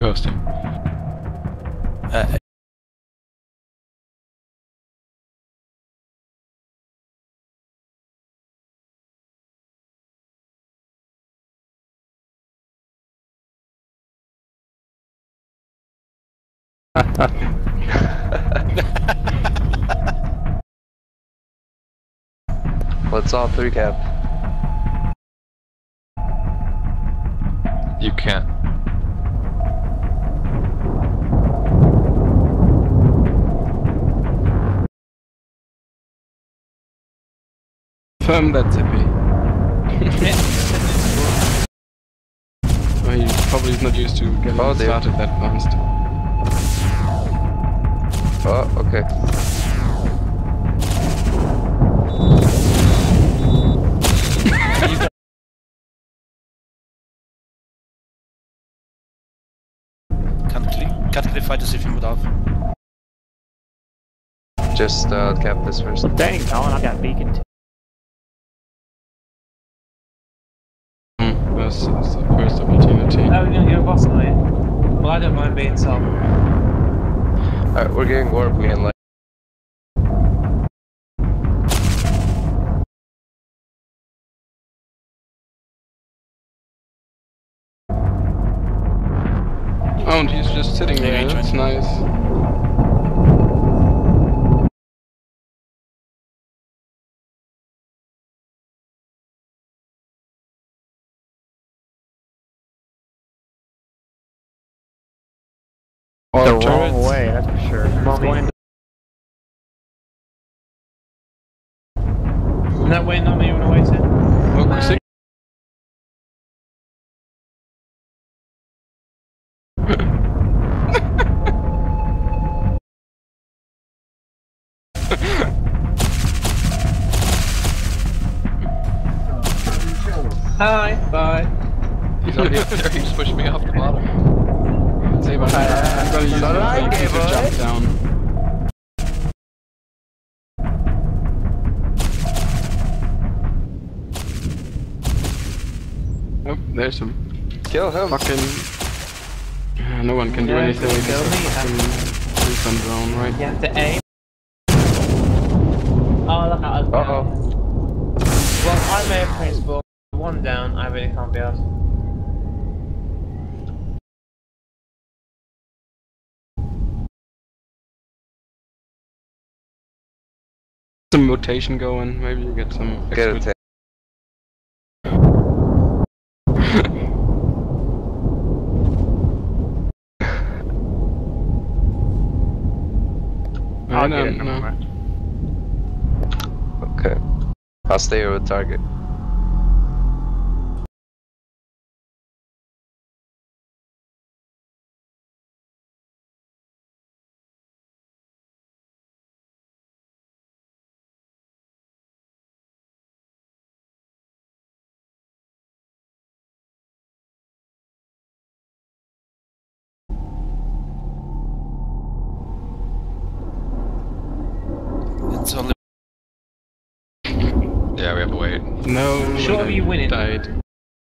Posting. Let's all 3 cap. You can't. Confirm that Zippy. Well, he probably is not used to getting started that fast. Oh, okay. Kan ikke fight as if you would have. Just cap this first. Well, dang, Colin, I've got beacon too. That's the first opportunity. Oh, we're gonna go boss, are you? Well, I don't mind being top. Alright, we're getting warp, me and like. Oh, and he's just sitting there, that's nice. The wrong way, that's for sure. Going into No, wait, not me, you wanna wait it? Oh, see? Hi, bye. He's already up there, he's pushing me off the bottom. Save on I'm gonna use the to jump down. Oh, there's him. Kill him! No one can do Yeah, anything. kill me, you have Do some drone, right? You have to aim. Oh, look at us. Uh-oh. Well, I may have principal. One down, I really can't be asked. Some rotation going, maybe you get some Get extra. it. I'll get it. Okay. I'll stay here with target. It's only. Yeah, we have to wait. No, Sure, I you win it. died.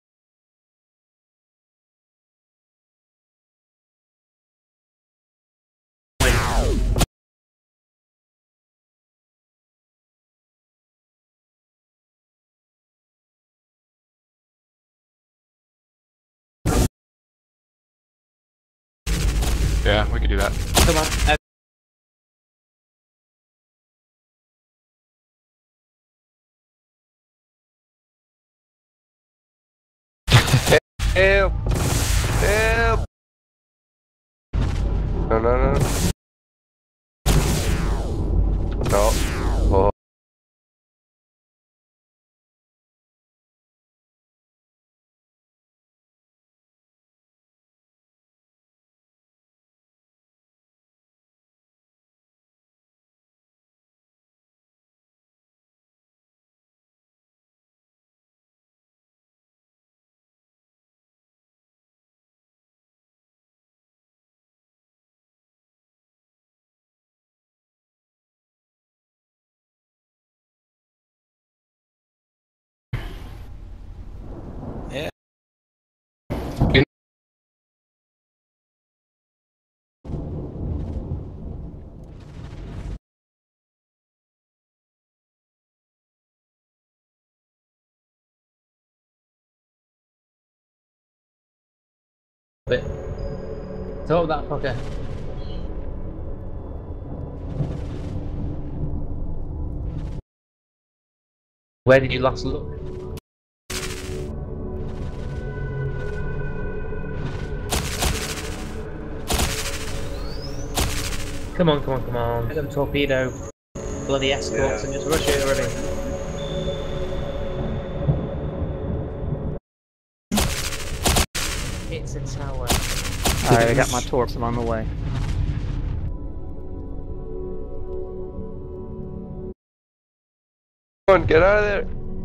Yeah, we could do that. Come on. Help! Help! No, no, no. No. Oh. But talk that fucker. Where did you last look? Come on, come on, come on. Get them torpedo bloody escorts and just rush it already. It's a tower. Alright, I got my torps. I'm on the way. Come on, get out of there.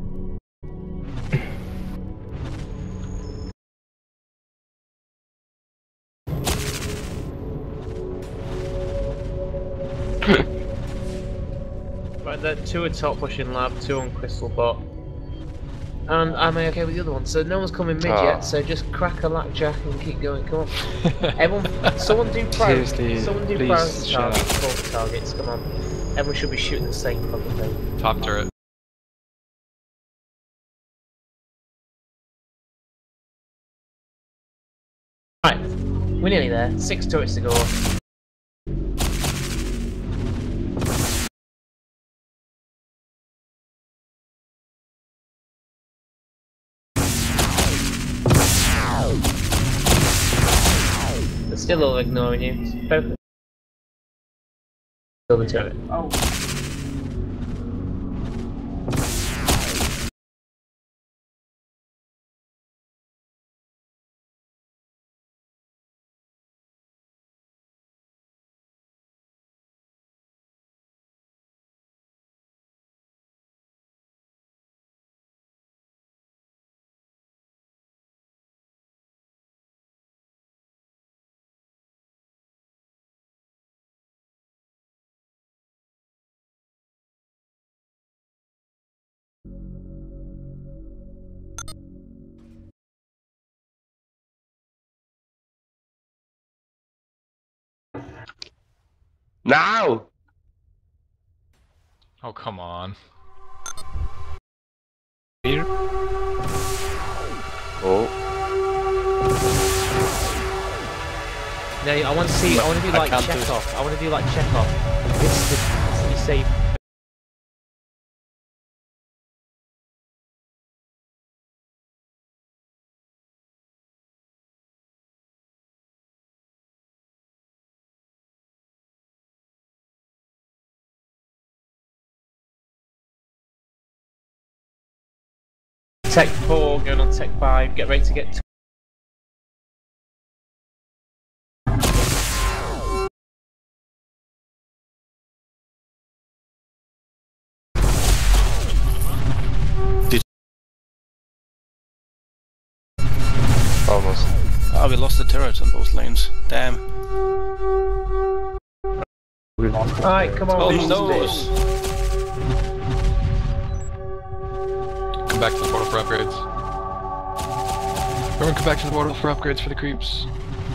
Right, there are 2 at top pushing lab, 2 on crystal bot. And I'm okay with the other one, so no one's coming mid yet, so just crack a lackjack and keep going, come on. Everyone, someone do Seriously, someone do please priority shut targets, focus targets, come on. Everyone should be shooting the same fucking thing. Top turret. Right, we're nearly there, 6 turrets to go. They're still all ignoring you. Focus. Kill the turret. Oh. Now! Oh, come on. Oh. No, I want to see. I want to do like Chekhov. I want to do like Chekhov. Instantly save. Tech 4 going on Tech 5. Get ready to get. Almost. Oh, we lost the turrets on both lanes. Damn. We lost. Alright, come on. Oh lose no! this. Come back to the portal for upgrades. Everyone come back to the portal for upgrades for the creeps.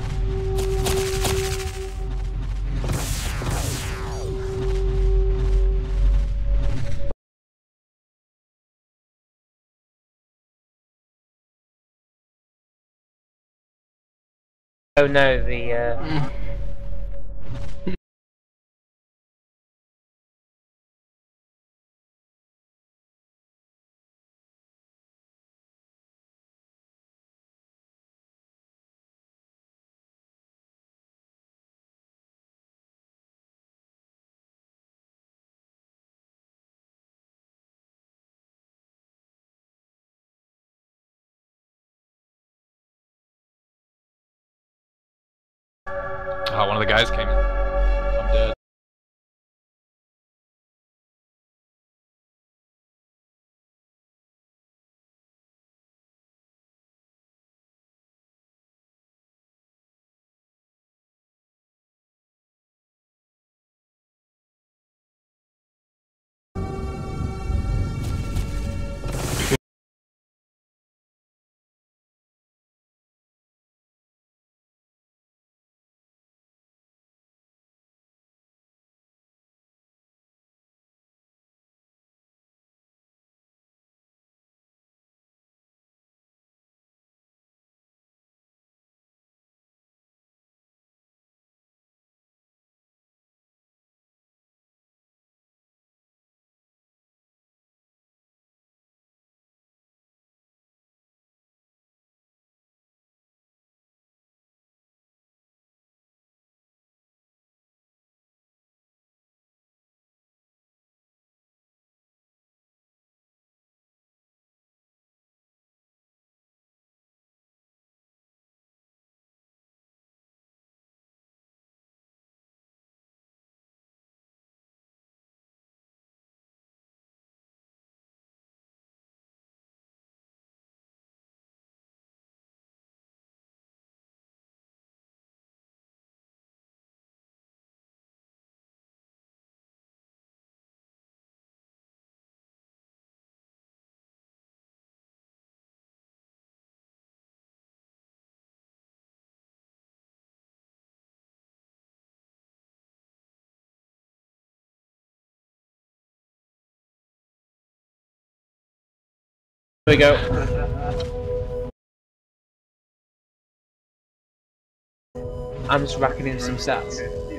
Oh no, the Oh, one of the guys came. I'm dead. Here we go. I'm just racking in some stats.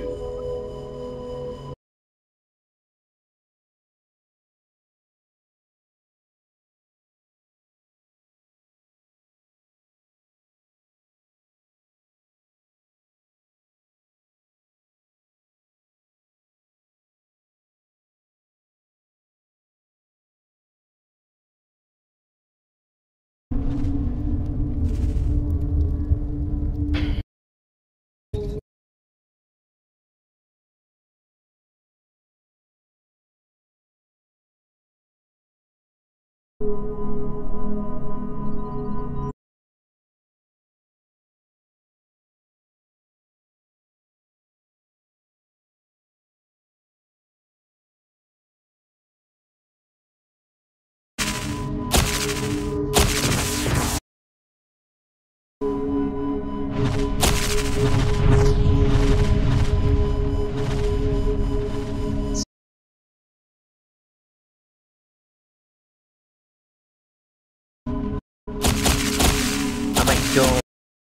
Oh my god.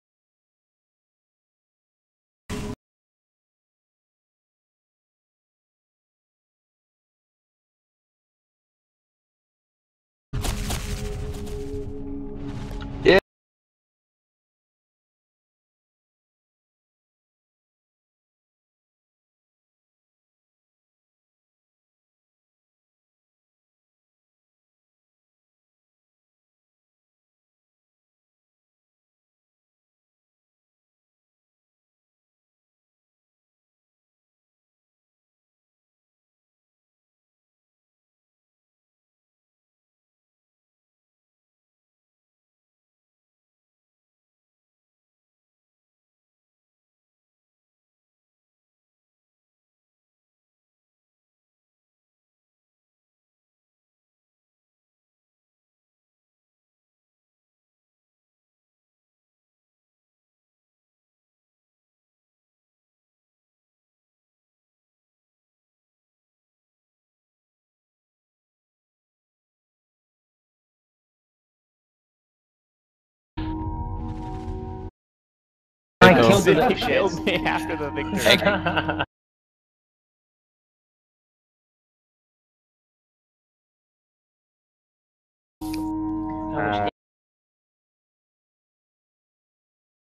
I killed the He shit. killed me after the victory. How much